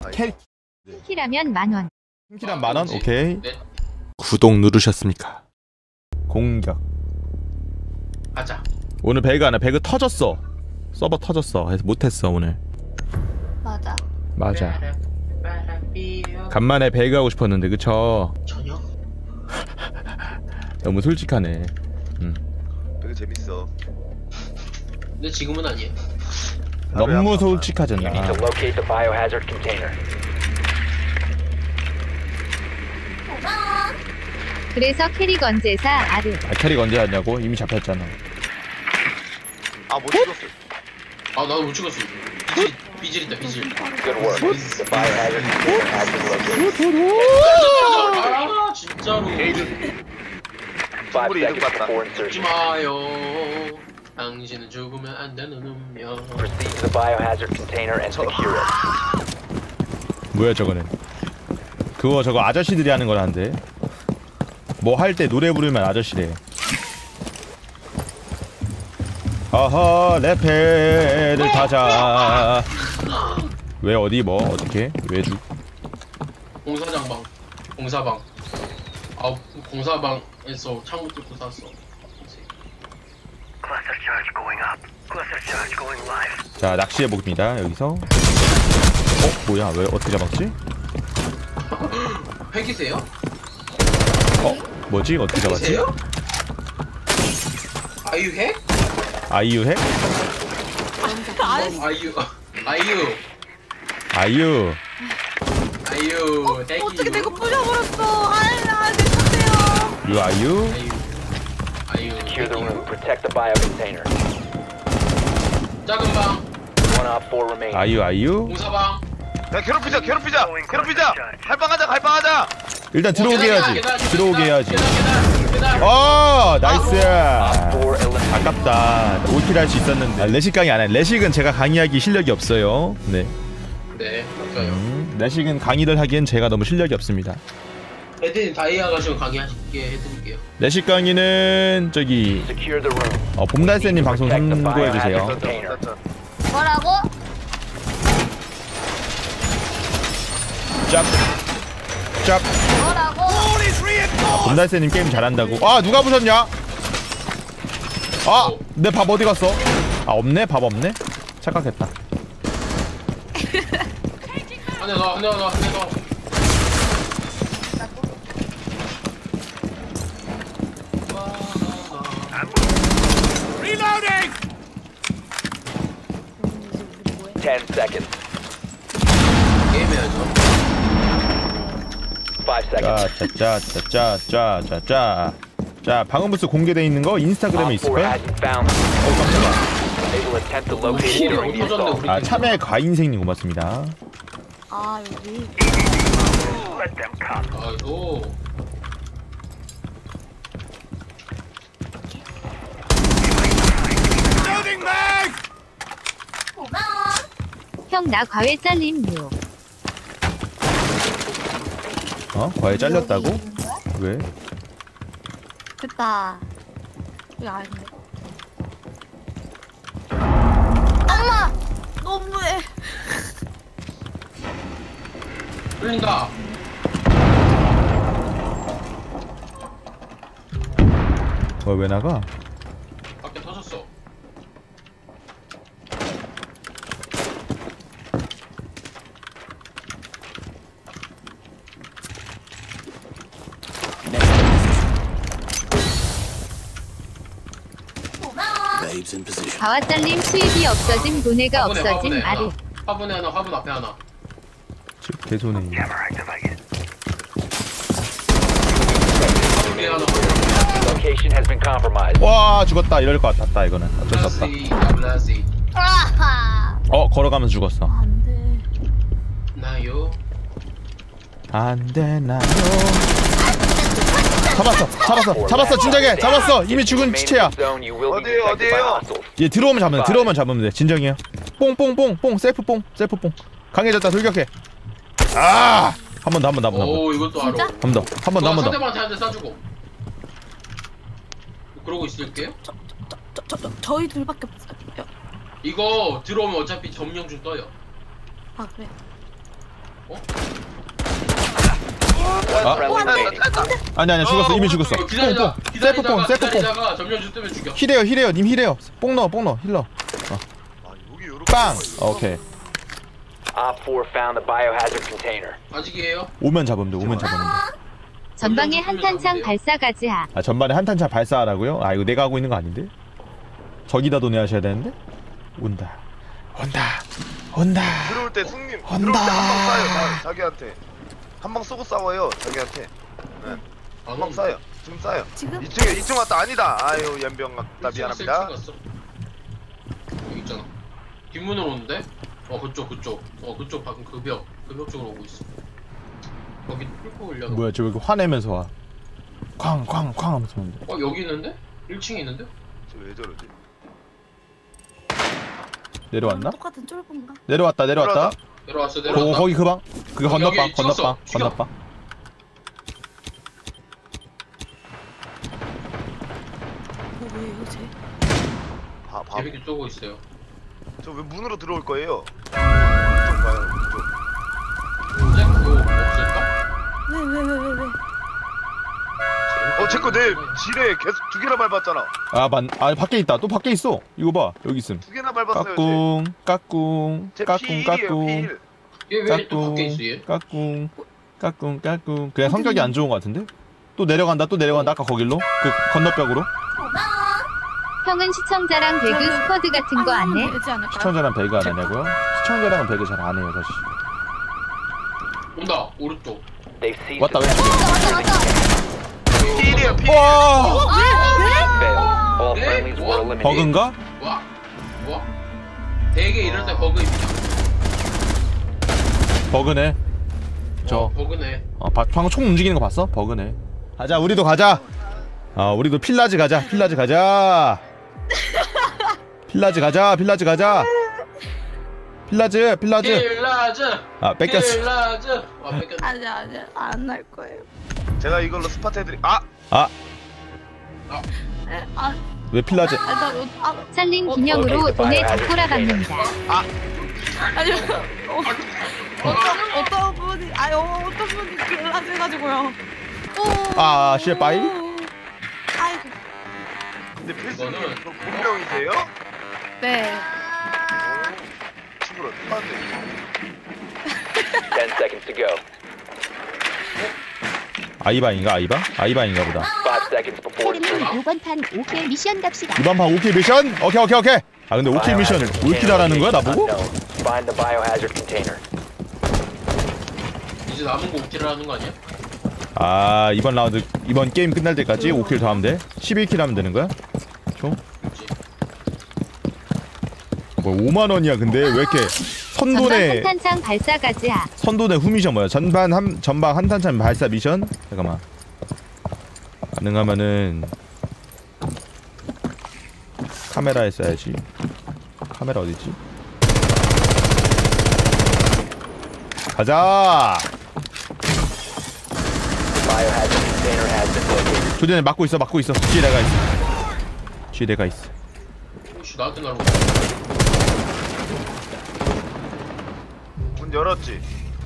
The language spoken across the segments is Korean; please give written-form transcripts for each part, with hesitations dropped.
캐리 키라면 10,000원. 킹키란 10,000원? 오케이. 네. 구독 누르셨습니까? 공격. 가자. 오늘 배그 하나 배그 터졌어. 서버 터졌어. 해서 못했어 오늘. 맞아. 맞아. 간만에 배그 하고 싶었는데 그쵸? 저녁? 너무 솔직하네. 되게 재밌어. 근데 지금은 아니에요. 너무 솔직하잖아. You need to locate the biohazard container. 그래서 캐리 건제사 아르. 아 캐릭 언제 하냐고? 이미 잡혔잖아. 아, 못 찍었어. 아 나도 못 찍었어. 비질 있다 비질. Good work. The biohazard container has been located. 아 진짜로. 5 충분히 이득 seconds 봤다. before 죽지 insertion. 마요. 당신은 죽으면 안 되는 운명. Proceed to the biohazard container and secure it. 뭐야 저거는? 그거 저거 아저씨들이 하는 거라는데. 뭐 할 때 노래 부르면 아저씨래. 어허 내 패를 타자. 왜 어디 뭐 어떻게 왜 죽? 공사장방. 공사방. 아 공사방에서 창문 뚫고 쐈어. Cluster charge going up. Cluster charge going live. 자 낚시해 봅니다 여기서. 뭐야 왜 어떻게 잡았지? 핵이세요? 뭐지 어떻게 잡았지? 핵이세요? 아유 핵? 아이유 핵? 아유 아이유 핵이. 어떻게 내가 부셔버렸어. 내 탓이에요. 유 아이유? 아유 Secure the room. Protect the bio container. 작은 방. One op 4 remaining. 아이유? 공사방. 야, 괴롭히자. 갈빵하자. 일단 들어오게 해야지. 들어오게 해야지. 계단. 나이스. Op 4 eliminated. 아깝다. 올킬 할 수 있었는데. 레식 강의 안 해. 레식은 제가 강의하기 실력이 없어요. 네. 네, 맞아요. 레식은 강의를 하기엔 제가 너무 실력이 없습니다. 애들이 다이아 가시면 강의하게 해드릴게요. 레식 강의는 저기 Secure the room. 봄달새님 방송 참고해 주세요. Container. 뭐라고? 짭. 뭐라고? 봄달새님 게임 잘한다고. 누가 부셨냐? 내 밥 어디 갔어? 없네? 밥 없네? 착각했다. 한 대 더. Reloading! 10 seconds. 게임해야죠. 5 seconds. 자, 방음부스 공개돼 있는 거 인스타그램에 Op 4 있을 거야? hasn't found them. 깜짝이야. They will attempt to locate it during the assault. 참외 과인생님 고맙습니다. 여기. Let them come. 아이고. Loading mag! 형 나 과외 잘림 요. 과외 잘렸다고? 왜? 됐다. 여기 아닌데. 너무해. 뚫린다. 왜 나가? 밖에 터졌어. 과외 잘림 수입이 없어진 돈해가 없어진 아르. 화분에 하나, 화분 앞에 하나. 개소네. Camera activated. 화분 위에 하나. Location has been compromised. 와 죽었다 이럴 것 같았다 이거는 어쩔 수 없다. 블라시. 걸어가면서 죽었어. 안 돼. 나요. 안 되나요? 잡았어 진정해. 잡았어. 이미 죽은 시체야. 어디에요? 얘 들어오면 잡으면 돼. 진정해요. 뽕 셀프 뽕. 강해졌다. 돌격해. 한 번 더. 오 이것도 알아. 진짜? 한 번 더. 상대방한테 한 대 쏴주고. 그러고 있을게요. 저희 둘밖에 없어요. 이거 들어오면 어차피 점령 중 떠요. 그래. 아니야 죽었어. 이미 죽었어. 기다리다가 셀프 뽕. 점령주 뜨면 죽여. 힐해요. 님 힐해요. 뽕 넣어 힐러. 아 여기 요렇게 빵. 오케이. Op 4 found the biohazard container. 아직이에요? 오면 잡으면 돼. 전방에 한탄창 발사가지하. 아 전반에 한탄차 발사하라고요? 아 이거 내가 하고 있는 거 아닌데? 저기다 도내하셔야 되는데? 온다. 들어올 때 승님 온다. 들어올 때 한 방 쏴요 자기한테 한 방 쏘고 싸워요 자기한테 한 방 쏴요 지금 쏴요 지금? 2층 왔다 아니다 아유 연병 같다 미안합니다 여기 있잖아. 뒷문으로 오는데? 그쪽. 그쪽 방금 그 벽 쪽으로 오고 있어. 거기 뚫고 올려. 뭐야 저 왜 화내면서 와. 쾅 하면서 오는데. 여기 있는데? 1층에 있는데? 저 왜 저러지 내려왔나? 똑같은 쫄본가? 내려왔다. 내려왔어. 거기 그 방. 그게 건너방. 여기 찍었어. 죽여. 왜요 쟤? 재밌게 쏘고 있어요. 저 왜 문으로 들어올 거예요 이쪽 봐요 이쪽 이제 그거 없을까? 왜? 제거 내 지뢰 계속 2개나 밟았잖아 아 밖에 있다. 또 밖에 있어. 이거 봐. 여기 있음. 2개나 밟았어요 까꿍. 제 P1이에요 얘 또 밖에 있어 얘? 까꿍. 그냥 성격이 안 좋은 것 같은데? 또 내려간다. 아까 거길로? 그 건너벽으로? 형은 시청자랑 배그 스쿼드 같은 거 안 해? 되지 않을까요? 시청자랑 배그 안 하냐고요? 시청자랑은 배그 잘 안 해요 사실. 온다 오른쪽. They've seized 왔다 the P1이에요 P1 와! failed. All 네? friendlies were eliminated. 버그인가? 와? 되게 이럴 때 버그입니다. 버그네. 버그네. 방금 총 움직이는 거 봤어? 버그네. 가자 우리도 가자. 우리도 필라즈 가자. 필라즈. 뺏겼어. 필라즈. 뺏겼네. 아니 안 날 거예요. 제가 이걸로 스팟 해드리 왜 필라즈? 찰린 기념으로 돈에 덕후라 갑니다. 아니요. 어떤 분이 길라지 해가지고요. 쉣 빠이? 아이고. 근데 필수님 이거는- 그 본명이세요? 네. 친구를 똑같네 10 seconds to go. 아이바인가 보다. 5 seconds before insertion. 이번 판 5킬 미션 갑시다. 이번 판 5킬 미션? 오케이. 근데 5킬 미션을 5킬 하라는 거야 나보고? Find the biohazard container. 이제 남은 거 5킬을 하는 거 아니야? 이번 라운드 이번 게임 끝날 때까지 5킬 더 하면 돼? 11킬 하면 되는 거야? 총? 그렇지. 뭐 5만 원이야 근데 왜 이렇게 전방 선돈의 한탄창 발사가지하. 후미션 뭐야? 전방 한탄창 발사 미션? 잠깐만. 가능하면은 카메라에 써야지. 카메라 어디지? 가자. Biohazard container has been located. 조전에 막고 있어. 뒤에 내가 있어. 혹시 나한테 날고 문 열었지?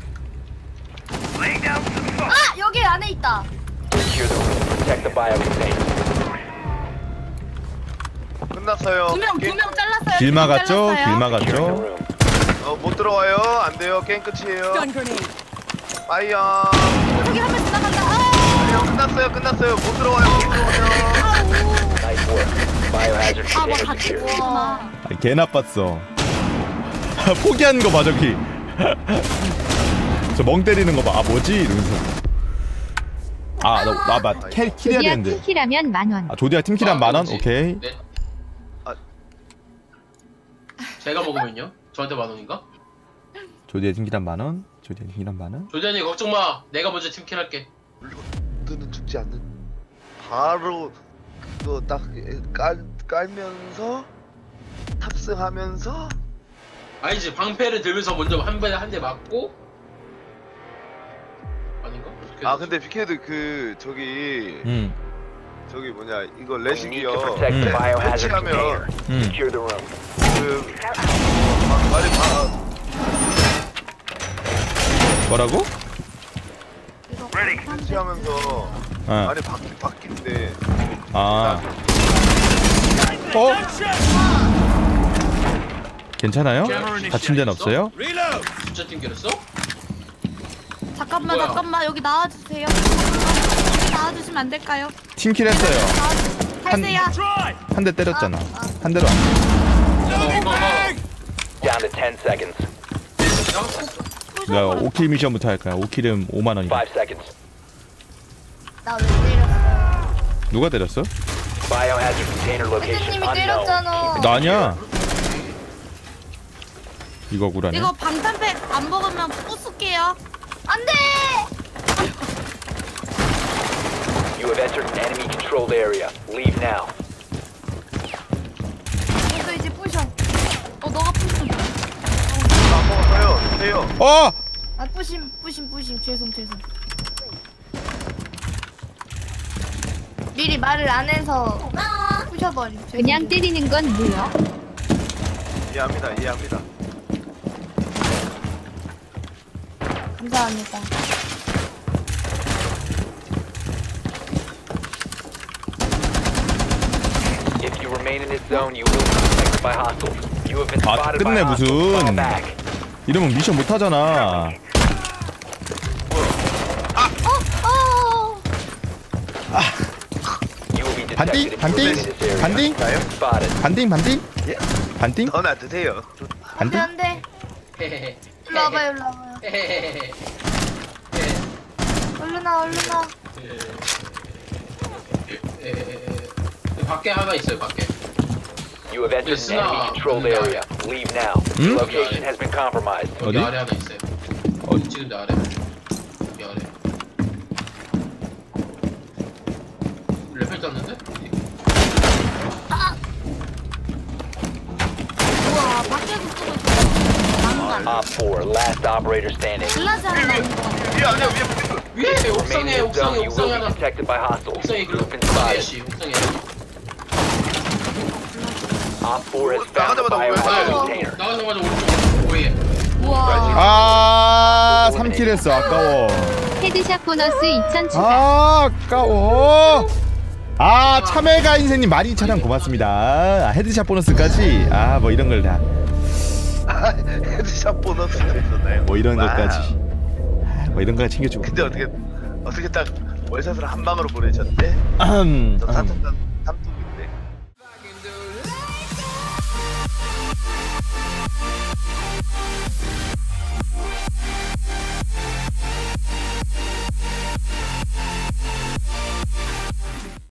여기 안에 있다. Secure the room. Protect the bio container. 끝났어요 두 명 잘랐어요. 길 막았죠? 길 Secure the 막았죠? room. 못 들어와요 안돼요 게임 끝이에요 빠이요 저기 한 명 지나간다. 끝났어요 못 들어와요 Nice work. Biohazard 뭐 container 같이 secured. 보구나. 개 나빴어. 포기하는 거 봐 저기. 저 멍 때리는 거 봐. 뭐지? 이러면서. 나 킬해야 조디아 되는데. 팀킬하면 만원. 조디아 팀킬한 만원? 오케이. 네. 제가 먹으면요? 저한테 만원인가? 조디아 팀킬한 만원? 조jan이 걱정 마. 내가 먼저 팀킬 할게. 너는 죽지 않는 바로 그거 딱 깔면서 탑승하면서 아니지 방패를 들면서 먼저 한 대 맞고 아닌가? 근데 피케드 그 저기 저기 뭐냐 이거 We need to 레식이요 protect the biohazard 설치하면 container. Secure the room. 그 말이 뭐라고? 이거 Ready. 설치하면서 어. 안에 바뀐데 아. 괜찮아요? 다친 데는 없어요? 진짜 튕겼어? 잠깐만 뭐야? 잠깐만 여기 나와주세요. 여기 나와주시면 안 될까요? 팀킬 했어요. 탈세야. 한 대 때렸잖아. 한 대로 안. Down to 10 seconds. 나 5킬 미션부터 할까요? 5킬은 5만 원이야. 5 seconds. 나 왜 때렸어? 누가 때렸어? Biohazard container location 선생님이 unknown. 때렸잖아. 나 아니야. 이거 구라네. 이거 방탄팩 안 먹으면 부술게요. 안돼. You have entered an enemy controlled area. Leave now. 이거 이제 부셔. 너가 부셔. 안 먹었어요. 주세요. 어! 아 부심 죄송. 미리 말을 안 해서 부셔버림. 그냥 때리는 건 뭐야? 이해합니다. 감사합니다. If you remain in this zone, you will be detected by hostiles. You have been 아, spotted by 끝내, hostiles. 무슨. Fall back. 이러면 미션 못 하잖아. You will be detected if you 반띵? remain in this area. 반띵? 나요? Spotted. 반띵? 예? 반띵? 너나 드세요. 반띵? 안돼. 헤헤헤. 일로 와봐요. 헤헤헤헤. 얼른 와. 밖에 하나 있어요, 밖에. You have entered an Listen up. enemy controlled area. Leave now. Your location has been compromised. 여기 어디? 아래 하나 있어요. 어디? 지금 내 아래. 여기 아래. 레벨 땄는데? 우와 밖에서 쓰고 있어. 난간. Op 4, last operator standing. 글라지 하나 있는 거. 위에 아니야 위에. 위에 Remain in this zone, you 옥상에 will be 하나. detected by hostiles. 옥상에 You have been 옥상에 spotted. 씨, 옥상에. Op 4 has found the 나가자마자 biohazard 올라가요. container. 나가자마자 오른쪽 오해. 우와. 아, 3킬 했어. 아까워. 헤드샷 보너스 2000 추가. 아, 아까워. 아, 참외가 인생님 12,000원 고맙습니다. 아, 헤드샷 보너스까지. 아, 뭐 이런 걸 다. 헤드샷 보너스도 있었나요? 뭐 이런 와우. 것까지. 아, 뭐 이런 거 챙겨주고. 근데 어떻게 딱 월샷을 한 방으로 보내셨대? 저 사탕